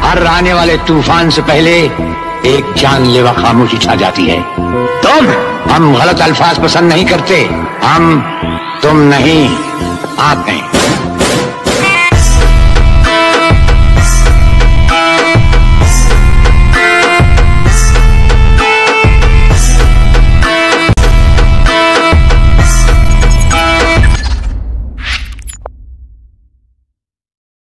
हर आने वाले तूफान से पहले एक जानलेवा खामोशी छा जाती है। हम गलत अल्फाज पसंद नहीं करते, हम तुम नहीं, आप नहीं।